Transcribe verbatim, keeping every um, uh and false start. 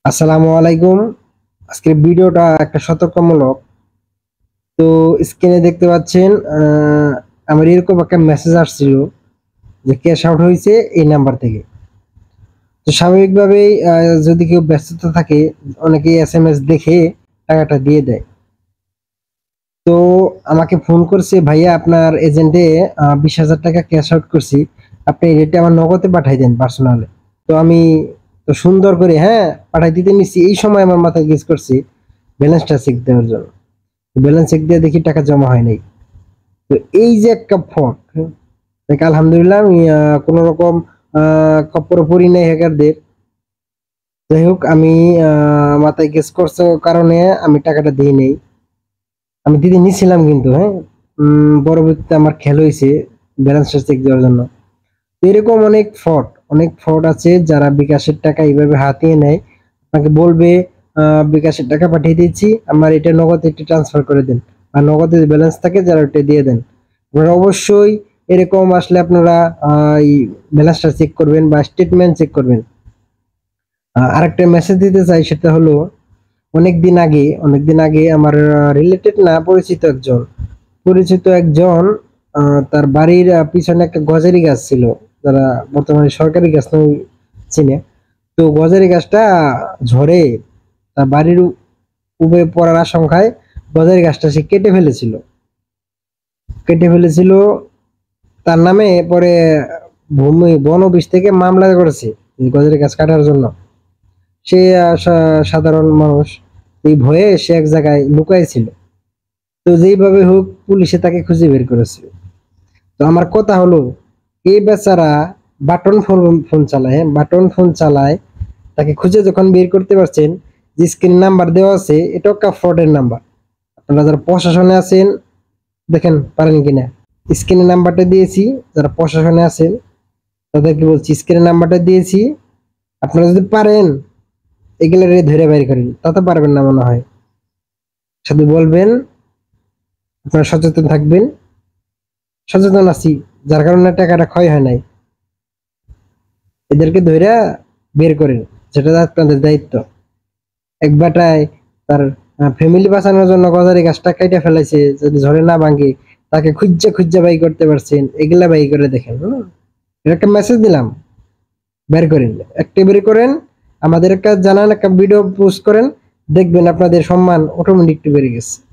আসসালামু আলাইকুম। আজকের ভিডিওটা একটা সতর্কমূলক। তো স্ক্রিনে দেখতে পাচ্ছেন আহ, আমার এরকম একটা মেসেজ আসছিল যে ক্যাশ আউট হয়েছে এই নাম্বার থেকে। তো স্বাভাবিকভাবেই আহ, যদি কেউ ব্যস্ততা থাকে অনেকে এস এম এস দেখে টাকাটা দিয়ে দেয়। তো আমাকে ফোন করছে, ভাইয়া আপনার এজেন্টে বিশ হাজার টাকা ক্যাশ আউট করছি, আপনি এটা আমার নগদে পাঠাই দেন পার্সোনালে। তো আমি তো সুন্দর করে হ্যাঁ পাঠাই দিতে নিচ্ছি, এই সময় আমার মাথায় গেস করছি ব্যালেন্সটা চেক দেওয়ার জন্য। ব্যালেন্স চেক দিয়ে দেখি টাকা জমা হয় নাই। তো এই যে একটা ফ্রড, দেখ আলহামদুলিল্লাহ আমি কোন রকম খপ্পরে পড়ি নাই হ্যাকারদের। যাই হোক আমি আহ, মাথায় গেস করছে কারণে আমি টাকাটা দিই নেই। আমি দিতে নিছিলাম কিন্তু হ্যাঁ উম, পরবর্তীতে আমার খেল হয়েছে ব্যালেন্সটা চেক দেওয়ার জন্য। তো এরকম অনেক ফ্রড অনেক ফ্রড আছে যারা বিকাশের টাকা এইভাবে হাতিয়ে নেয়। আপনাকে বলবে আহ, বিকাশের টাকা পাঠিয়ে দিচ্ছি, আমার এটা নগদ একটু ট্রান্সফার করে দেন, আর নগদে ব্যালেন্স থাকে যারা ওটা দিয়ে দেন। আপনারা অবশ্যই এরকম আসলে আপনারা আহ, এই ব্যালেন্সটা চেক করবেন বা স্টেটমেন্ট চেক করবেন। আহ, আরেকটা মেসেজ দিতে চাই, সেটা হলো অনেকদিন আগে অনেকদিন আগে আমার রিলেটেড না, পরিচিত একজন পরিচিত একজন আহ, তার বাড়ির আহ, পিছনে একটা গজারি গাছ ছিল, যারা বর্তমানে সরকারি গাছ নামে চিনে। তো গজারি গাছটা ঝড়ে তার বাড়ির উপরে পড়ার আশঙ্কায় গজারি গাছটা সে কেটে ফেলেছিল কেটে ফেলেছিল তার নামে পরে ভূমি বন অফিস থেকে মামলা করেছে এই গজারি গাছ কাটার জন্য। সে আহ, সা- সাধারণ মানুষ, এই ভয়ে সে এক জায়গায় লুকাই ছিল। তো যেইভাবে হোক পুলিশে তাকে খুঁজে বের করেছে। তো আমার কথা হলো, এই বেচারা বাটন ফোন ফোন চালায়, হ্যাঁ বাটন ফোন চালায়, তাকে খুঁজে যখন বের করতে পারছেন, যে স্ক্রিন নাম্বার দেওয়া আছে এটাও একটা ফ্রডের নাম্বার। আপনারা যারা প্রশাসনে আছেন দেখেন পারেন কিনা। স্ক্রিনের নাম্বারটা দিয়েছি, যারা প্রশাসনে আছেন তাদেরকে বলছি স্ক্রিনের নাম্বারটা দিয়েছি, আপনারা যদি পারেন এগুলো ধরে বের করেন। তাতে পারবেন না মনে হয়, শুধু বলবেন আপনারা সচেতন থাকবেন। সচেতন আছি, যার কারণে টাকাটা ক্ষয় হয় নাই। এদেরকে ধইরা বের করেন, যেটা আপনাদের দায়িত্ব। এক বেটায় তার ফ্যামিলি বাঁচানোর জন্য গজারি গাছটা কেটে ফেলাইছে, যদি ঝড়ে না ভাঙে তাকে খুঁজে খুঁজে বাই করতে পারছেন, এগুলা বাই করে দেখেন। হুম, এটা একটা মেসেজ দিলাম, বের করেন, একটা বের করেন, আমাদের একটা জানান, একটা ভিডিও পোস্ট করেন, দেখবেন আপনাদের সম্মান অটোমেটিক বেড়ে গেছে।